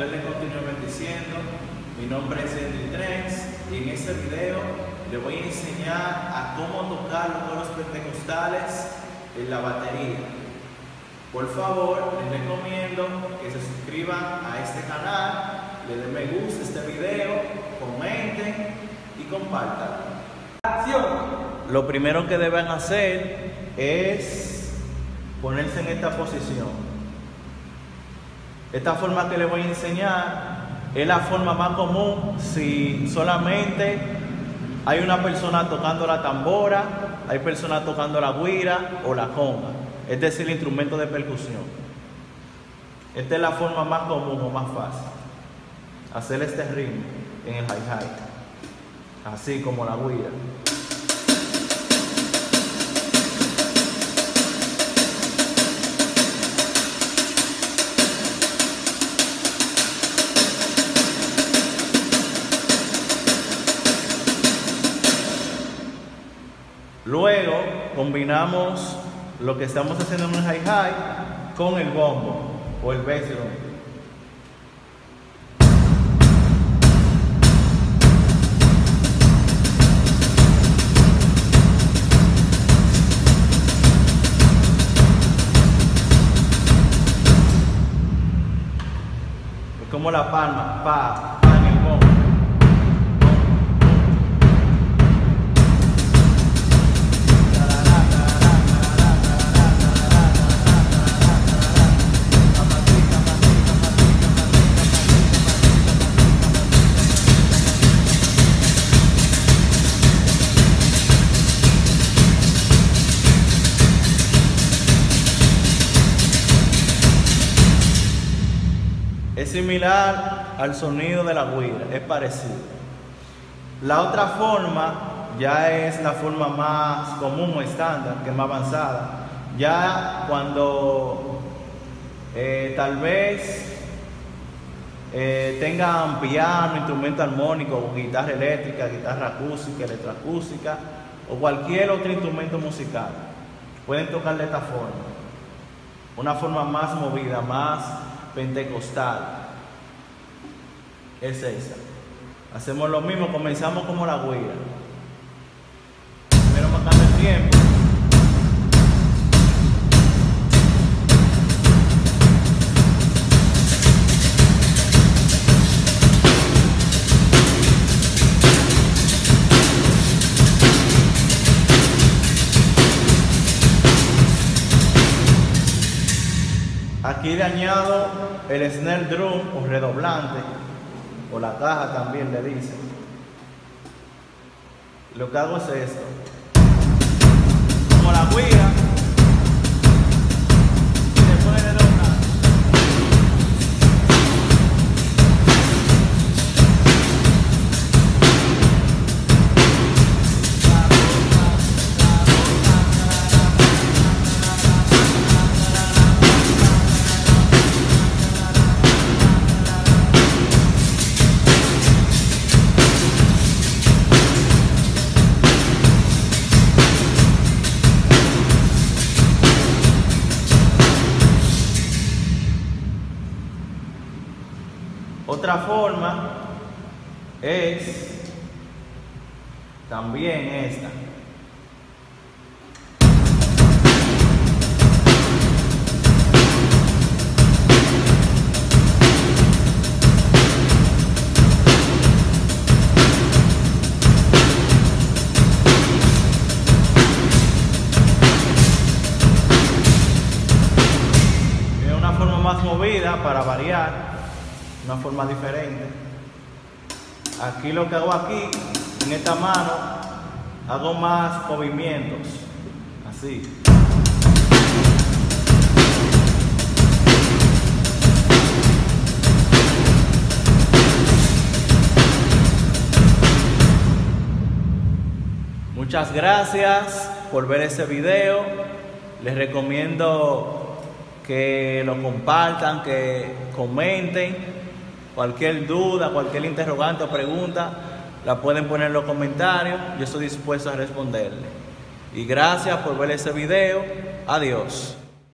Dios les continúe bendiciendo. Mi nombre es Henry Trenz y en este video les voy a enseñar a cómo tocar los coros pentecostales en la batería. Por favor, les recomiendo que se suscriban a este canal, le den me gusta a este video, comenten y compartan. ¡Acción! Lo primero que deben hacer es ponerse en esta posición. Esta forma que les voy a enseñar es la forma más común si solamente hay una persona tocando la tambora, hay personas tocando la güira o la conga, es decir, el instrumento de percusión. Esta es la forma más común o más fácil. Hacer este ritmo en el hi-hat, así como la güira. Luego combinamos lo que estamos haciendo en el hi-hat con el bombo o el bass drum. Es como la palma, pa en el bombo. Es similar al sonido de la güira, es parecido. La otra forma ya es la forma más común o estándar, que es más avanzada. Ya cuando tal vez tengan piano, instrumento armónico, o guitarra eléctrica, guitarra acústica, electroacústica o cualquier otro instrumento musical, pueden tocar de esta forma. Una forma más movida, más pentecostal es esa. Hacemos lo mismo, comenzamos como la güira. Primero marcando el tiempo. Aquí le añado el snare drum o redoblante, o la caja también le dicen. Lo que hago es esto. Como la güira, y después le doy Otra forma es también esta. Es una forma más movida para variar. Una forma diferente. Aquí lo que hago aquí, en esta mano, hago más movimientos, así. Muchas gracias por ver este video. Les recomiendo que lo compartan, que comenten. Cualquier duda, cualquier interrogante o pregunta, la pueden poner en los comentarios. Yo estoy dispuesto a responderle. Y gracias por ver ese video. Adiós.